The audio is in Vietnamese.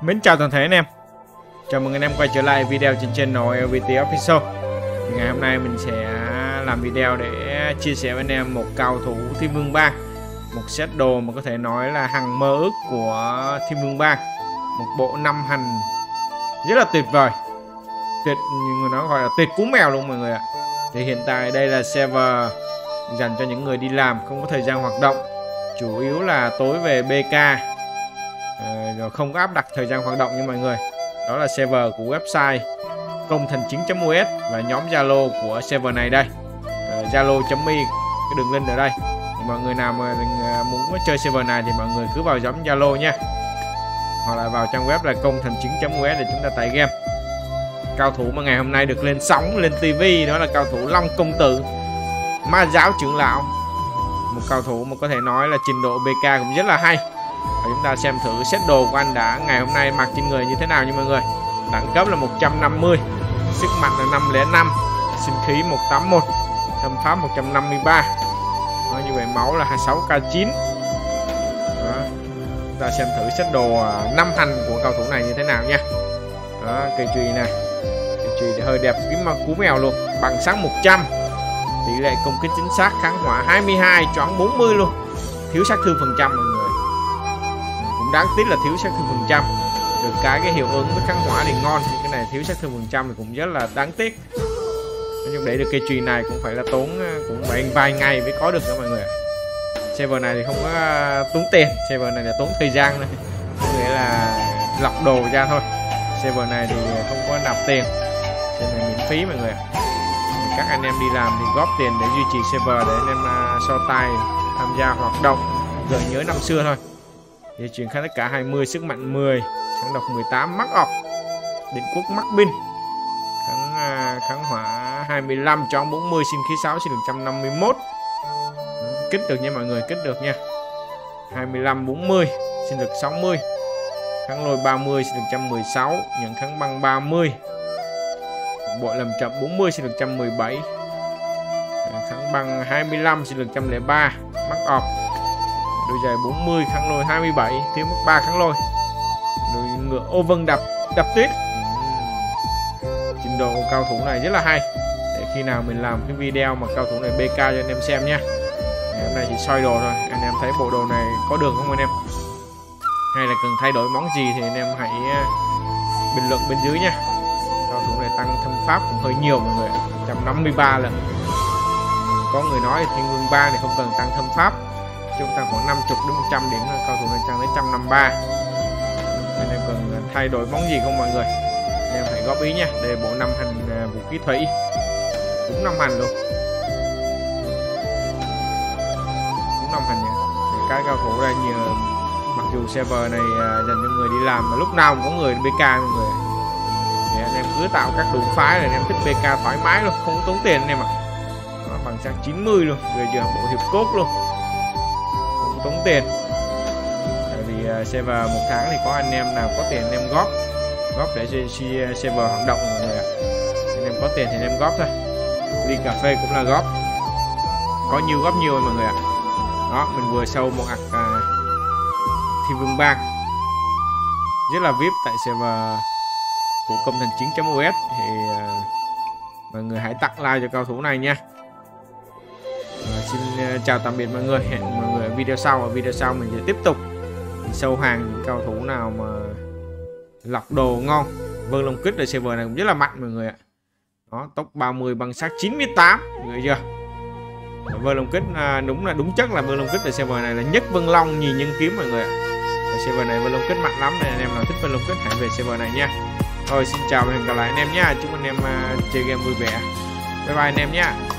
Mến chào toàn thể anh em. Chào mừng anh em quay trở lại video trên channel LVT Official. Thì ngày hôm nay mình sẽ làm video để chia sẻ với anh em một cao thủ Thiên Vương Bang, một set đồ mà có thể nói là hằng mơ ước của Thiên Vương Bang, một bộ 5 hành rất là tuyệt vời, tuyệt, người nói gọi là tuyệt cú mèo luôn mọi người ạ. Thì hiện tại đây là server dành cho những người đi làm không có thời gian hoạt động, chủ yếu là tối về BK, rồi không có áp đặt thời gian hoạt động như mọi người. Đó là server của website công thành chính.us và nhóm Zalo của server này đây, zalo.me, cái đường link ở đây. Thì mọi người nào mà muốn chơi server này thì mọi người cứ vào nhóm Zalo nha, hoặc là vào trang web là công thành chính.us để chúng ta tải game. Cao thủ mà ngày hôm nay được lên sóng lên TV đó là cao thủ Long Công Tử, Ma Giáo Trưởng Lão, một cao thủ mà có thể nói là trình độ BK cũng rất là hay. Và chúng ta xem thử set đồ của anh đã ngày hôm nay mặc trên người như thế nào nha mọi người. Đẳng cấp là 150, sức mạnh là 505, sinh khí 181, thâm pháp 153. Đó, như vậy máu là 26k9. Đó, chúng ta xem thử set đồ 5 hành của cao thủ này như thế nào nha. Đó, cây chùy này, cây chùy hơi đẹp, kiếm mà cú mèo luôn, bằng sắc 100, tỷ lệ công kích chính xác, kháng hỏa 22, choáng 40 luôn, thiếu sát thương phần trăm mọi người. Cũng đáng tiếc là thiếu sát thương phần trăm, được cái hiệu ứng với kháng hỏa thì ngon, nhưng cái này thiếu sát thương phần trăm thì cũng rất là đáng tiếc. Nhưng để được cây chùy này cũng phải là tốn cũng phải vài ngày mới có được đó mọi người. Server này thì không có tốn tiền, server này là tốn thời gian thôi, nghĩa là lọc đồ ra thôi. Server này thì không có nạp tiền, server này miễn phí mọi người. Các anh em đi làm thì góp tiền để duy trì server để anh em so tài tham gia hoạt động gần nhớ năm xưa thôi. Di chuyển khá tất cả 20, sức mạnh 10, kháng độc 18, mắc ọp, định quốc mắc binh, kháng hỏa 25, choáng 40, sinh khí 6, sinh lực 151. Kích được nha mọi người, kích được nha. 25, 40, sinh lực 60, kháng lôi 30, sinh lực 116, nhận kháng băng 30, bộ làm chậm 40, sinh lực 117, kháng băng 25, sinh lực 103, mắc ọp, đôi giày 40, kháng lôi 27, thiếu mất 3 kháng lôi, đôi ngựa ô vân đập tuyết. Trình độ cao thủ này rất là hay, để khi nào mình làm cái video mà cao thủ này BK cho anh em xem nha. Ngày hôm nay chỉ soi đồ thôi, anh em thấy bộ đồ này có được không anh em, hay là cần thay đổi món gì thì anh em hãy bình luận bên dưới nha. Cao thủ này tăng thâm pháp cũng hơi nhiều mọi người, 153 lần. Có người nói Thiên Vương Bang này không cần tăng thâm pháp, chúng ta khoảng 50 đến 100 điểm thôi, cao thủ này tăng đến 153. Anh em cần thay đổi món gì không mọi người, anh em hãy góp ý nha. Đây bộ 5 hành vũ khí thủy, cũng 5 hành luôn, cũng 5 hành nha. Cái cao thủ đây nhờ, mặc dù server này dành cho người đi làm mà lúc nào cũng có người BK mọi người. Thì anh em cứ tạo các đường phái là anh em thích BK thoải mái luôn, không có tốn tiền anh em ạ. Bằng sang 90 luôn, bây giờ bộ hiệp cốt luôn, không tốn tiền. Tại vì server một tháng thì có anh em nào có tiền anh em góp để server hoạt động mọi người ạ. Anh em có tiền thì anh em góp thôi, ly cà phê cũng là góp, có nhiều góp nhiều mọi người ạ. Đó, mình vừa sâu một ạc Thiên Vương Bang rất là VIP tại server của công thành chính.us. Thì mọi người hãy tặng like cho cao thủ này nha. Xin chào tạm biệt mọi người, hẹn mọi người ở video sau. Ở video sau mình sẽ tiếp tục sâu hàng những cao thủ nào mà lọc đồ ngon. Vương Long Kích ở server này cũng rất là mạnh mọi người ạ. Đó, tốc 30, băng sát 98, người chưa? Vương Long Kích đúng chất là Vương Long Kích ở server này là nhất Vân Long nhìn nhân kiếm mọi người ạ. Ở server này Vương Long Kích mạnh lắm, nên anh em nào thích Vương Long Kích hãy về server này nha. Thôi xin chào và hẹn gặp lại anh em nha, chúc anh em chơi game vui vẻ. Bye bye anh em nha.